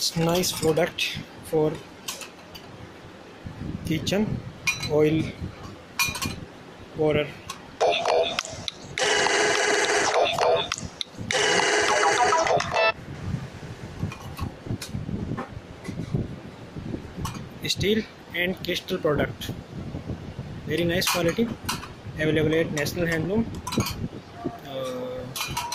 nice product for kitchen oil pourer. Steel and crystal product, very nice quality, available at National Handloom.